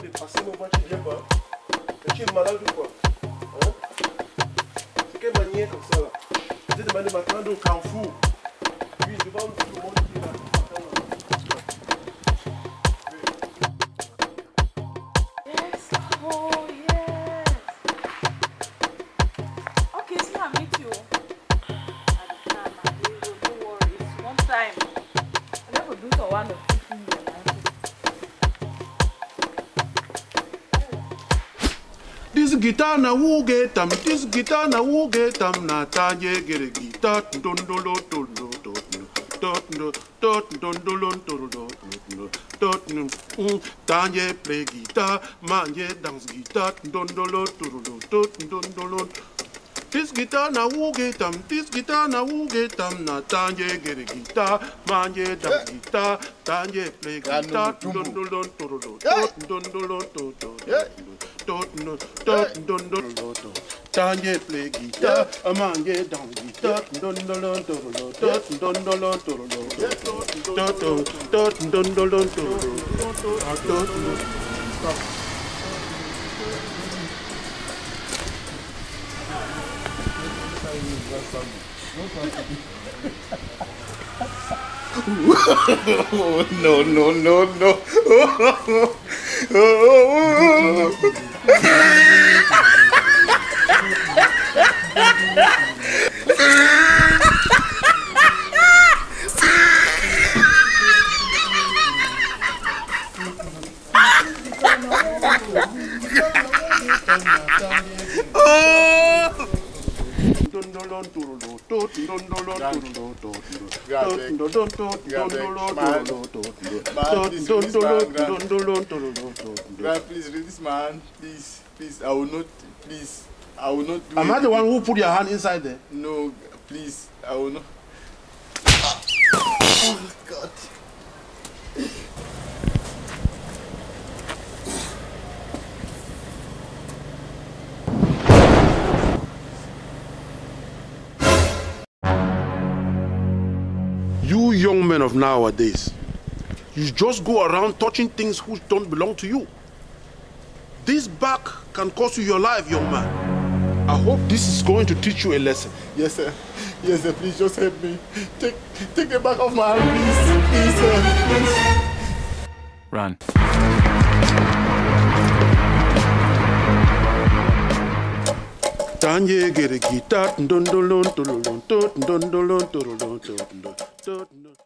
de passer mon voix, tu ne viens pas. Mais tu es malade ou quoi? Hein? C'est quelle manière comme ça là? Je t'ai demandé m'attendre au carrefour. Puis devant tout le monde qui est là. Yes, oh yes. Okay, see I meet you. At the time, don't worry, it's one time. I never do for one of two things. This guitar na who get them, this guitar na who get them, na tanye get a guitar, don do lo do lo do tanye play guitar, manye dance guitar, don do lo do. This guitar na who get them, this guitar na who get them, na tanye get a guitar, manye dance guitar, tanye play guitar, don do lo Tanya play guitar, a man get down guitar, No. Please release my hand, please. I will not do it. Am I the one who put your hand inside there? No, please, I will not. Oh God. You young men of nowadays, you just go around touching things which don't belong to you. This bag can cost you your life, young man. I hope this is going to teach you a lesson. Yes, sir. Yes, sir. Please just help me. Take the back off my hand, please. Please, sir. Please. Run. Tanya get a guitar,